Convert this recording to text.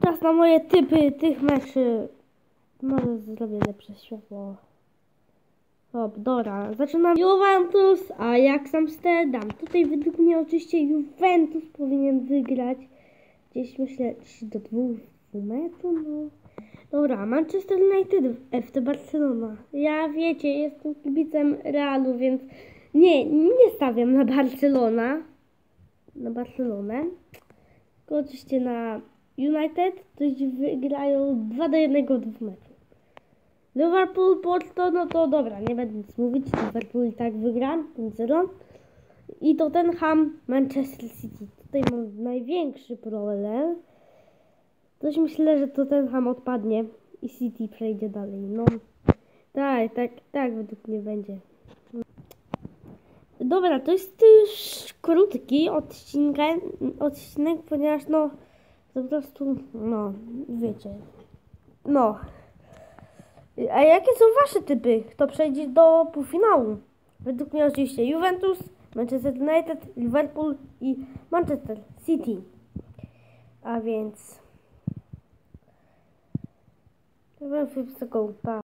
Czas na moje typy tych meczy. Może zrobię lepsze światło. Dobra, zaczynam. Juventus, Ajax Amsterdam. Tutaj według mnie oczywiście Juventus powinien wygrać. Gdzieś myślę do 2 meczów. No. Dobra, Manchester United, FC Barcelona. Ja wiecie, jestem kibicem Realu, więc nie stawiam na Barcelonę. Tylko oczywiście na United, ktoś wygrają 2-1 w 2 meczów. Liverpool, Porto, no to dobra, nie będę nic mówić, Liverpool i tak wygra 5-0. I Tottenham, Manchester City. Tutaj mam największy problem. Coś myślę, że Tottenham odpadnie i City przejdzie dalej. No, tak według mnie będzie. Dobra, to jest już krótki odcinek, ponieważ no, po prostu, no, wiecie. No. A jakie są wasze typy? Kto przejdzie do półfinału? Według mnie oczywiście Juventus, Manchester United, Liverpool i Manchester City. A więc...